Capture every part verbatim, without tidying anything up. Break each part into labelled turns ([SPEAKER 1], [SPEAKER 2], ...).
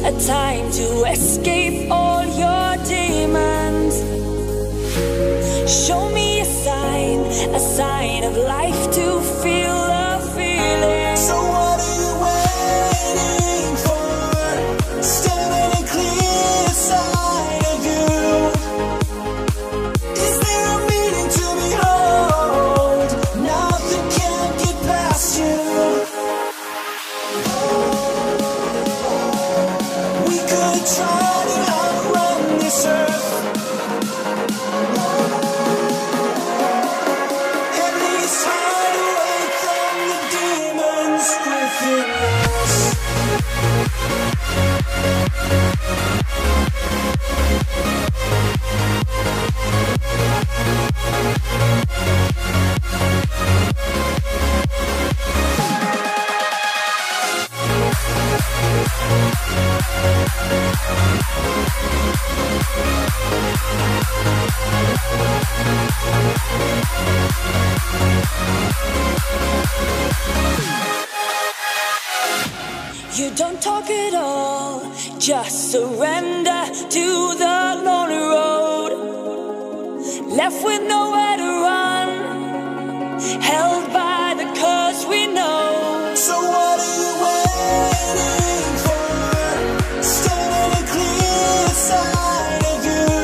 [SPEAKER 1] a time to escape all your demons. Show me a sign, a sign of life to feel the feeling.
[SPEAKER 2] So what are you waiting for? Standing clear side of you. Is there a meaning to behold? Nothing can get past you. We could try to outrun this earth. At least hide away from the demons within us.
[SPEAKER 1] You don't talk at all, just surrender to the lonely road. Left with nowhere to run, held by the curse we know.
[SPEAKER 2] So what are you waiting for? Standing clear side of you.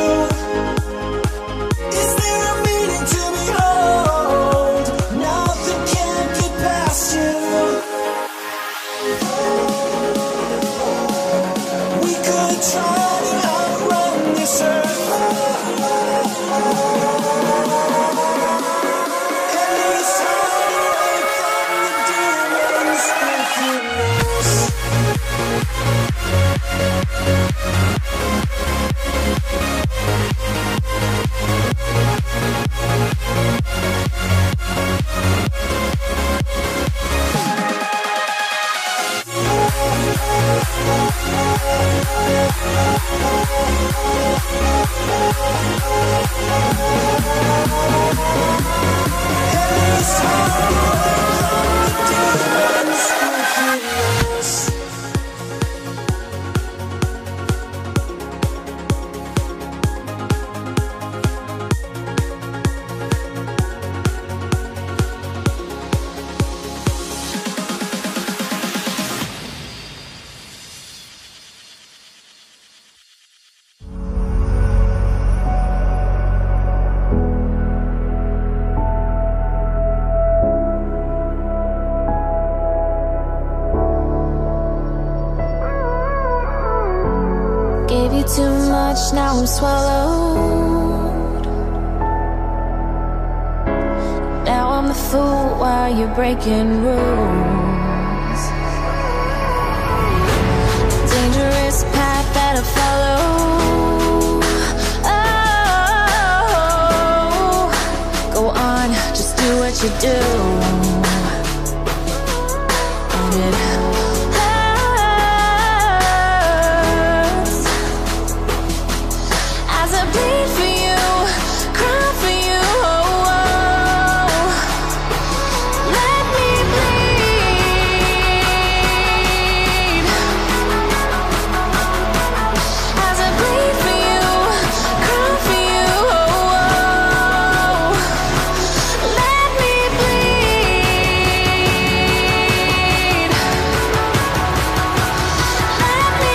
[SPEAKER 2] Is there a meaning to behold? Nothing can get past you. We could try to outrun this earth. At least hide away from the demons within us. At least hide away from the demons within us.
[SPEAKER 3] Gave you too much, now I'm swallowed. Now I'm the fool while you're breaking rules. Dangerous path that I follow. Oh, go on, just do what you do. And it bleed for you, cry for you, oh, oh. Let me bleed. As I bleed for you, cry for you, oh, oh. Let me bleed. Let me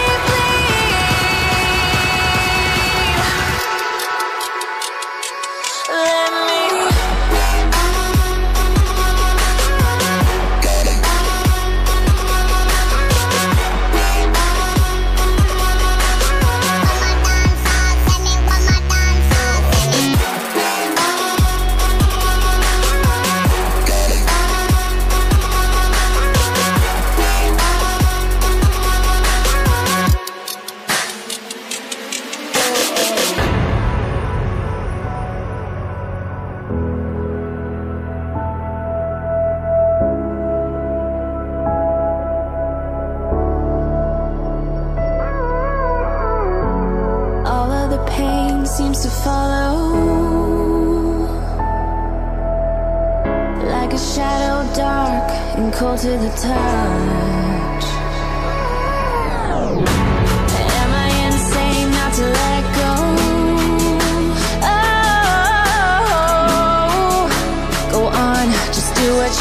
[SPEAKER 3] seems to follow like a shadow, dark and cold to the touch.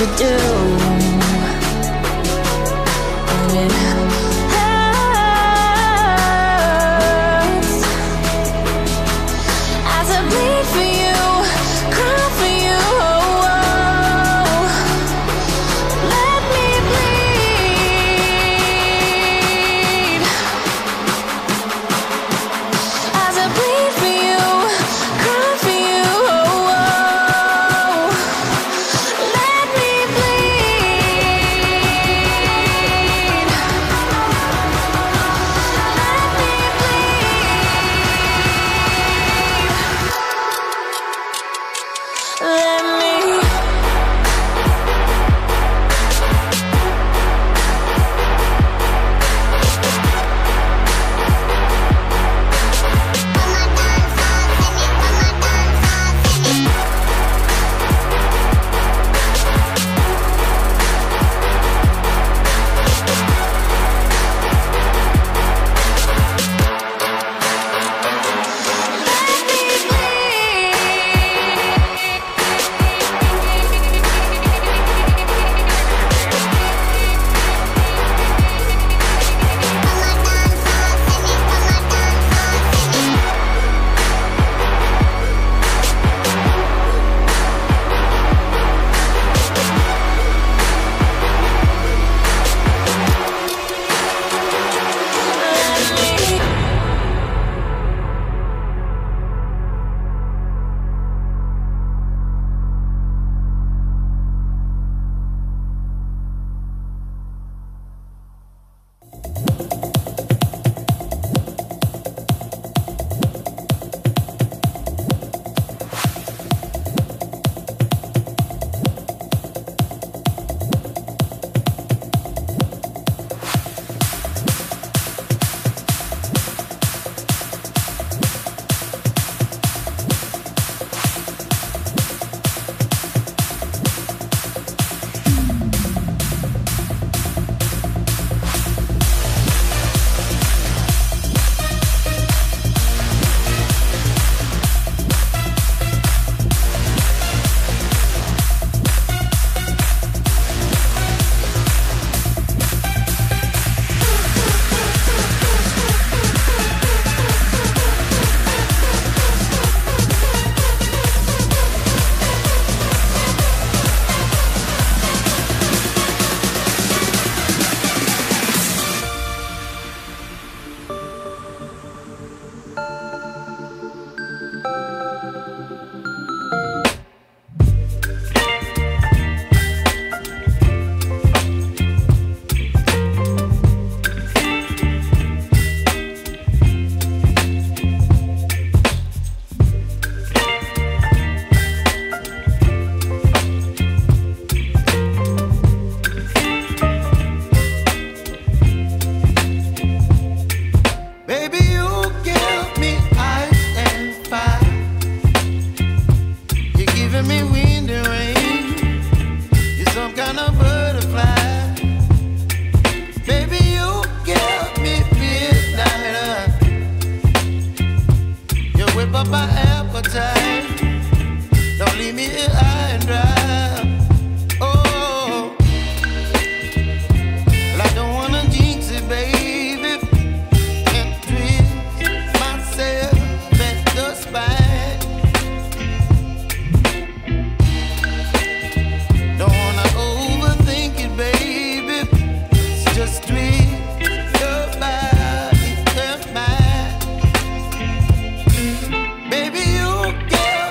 [SPEAKER 3] to do. And it hurts as I bleed for you, cry for you. Oh, oh. Let me bleed as I bleed for you, cry for you. Oh, oh. Let me bleed. Let me bleed. Let me.
[SPEAKER 2] Baby, you get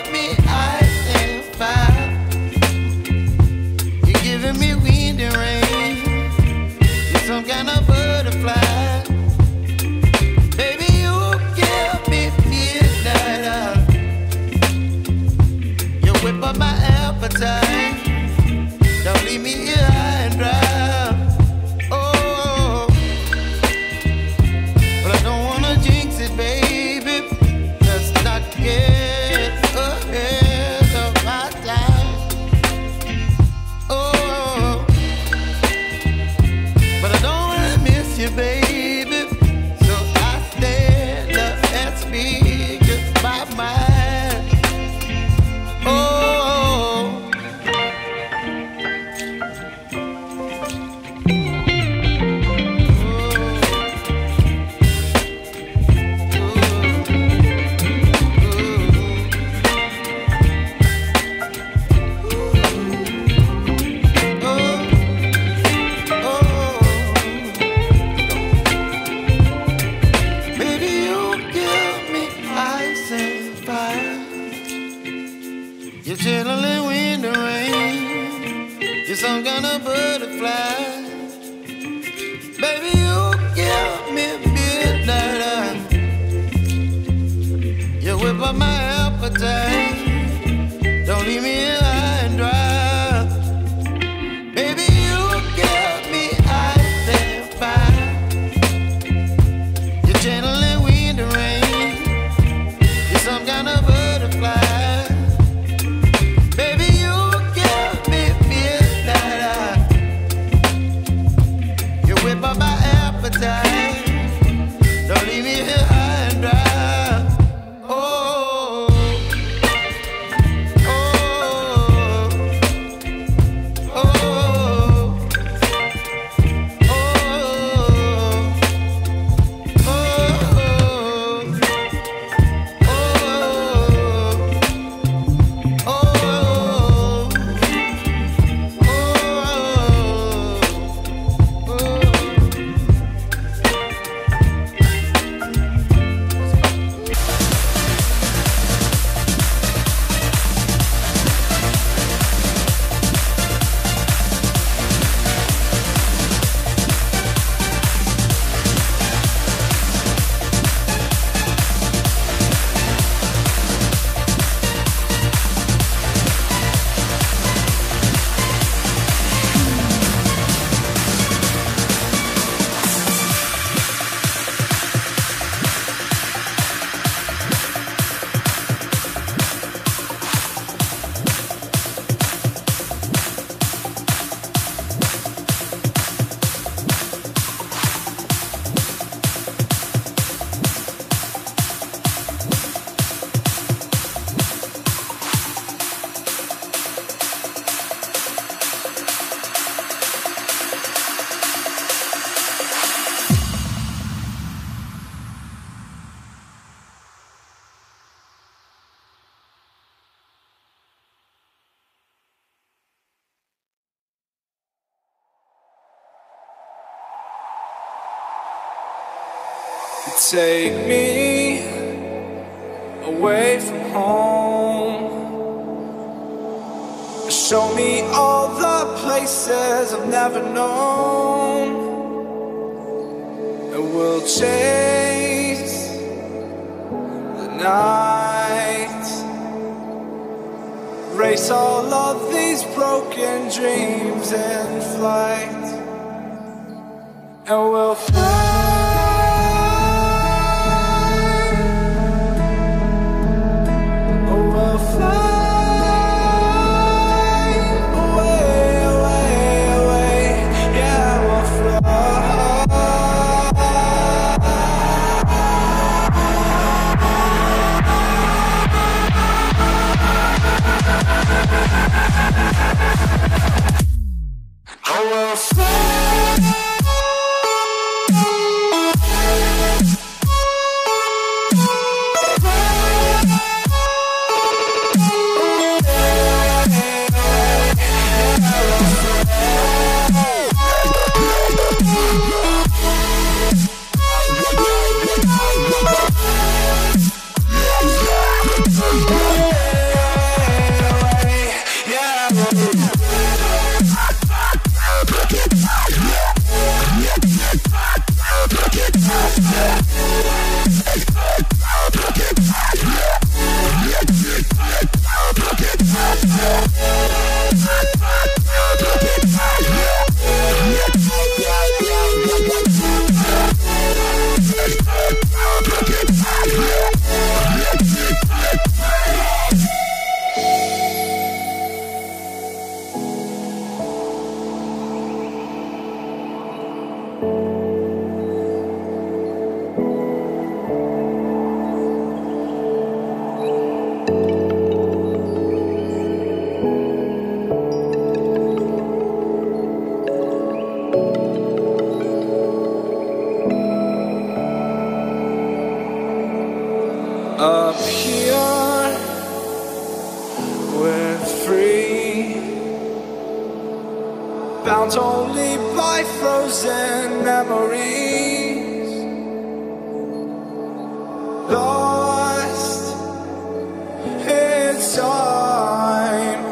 [SPEAKER 2] up my appetite. Don't leave me here high and dry. Baby, you get me out there fine. You're gentle and wind and rain. You're some kind of butterfly. Baby, you give me midnight. You whip up my appetite. Don't leave me here high and dry.
[SPEAKER 4] Take me away from home. Show me all the places I've never known. And we'll chase the night. Race all of these broken dreams in flight. And we'll fly. Up here, we're free, bound only by frozen memories, lost in time,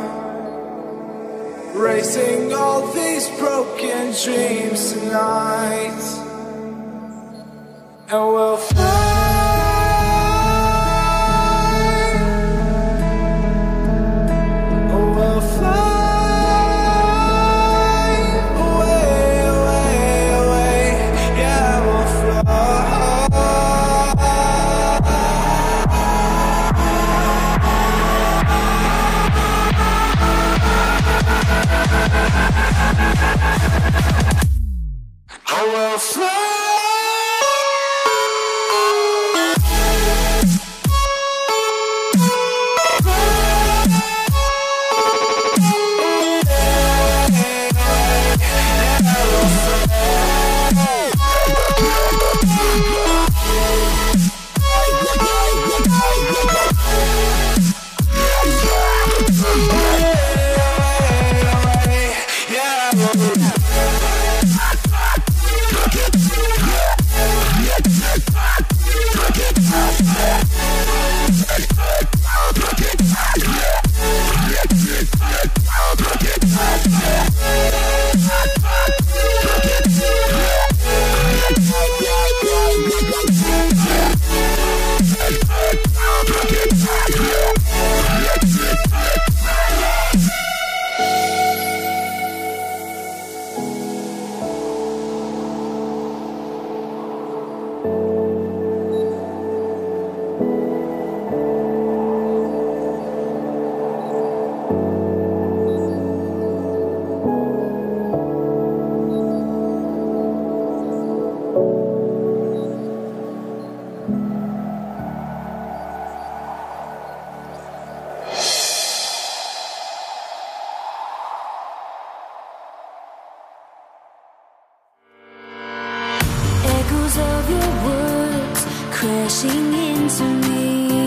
[SPEAKER 4] racing all these broken dreams tonight, and we'll fly.
[SPEAKER 3] into me.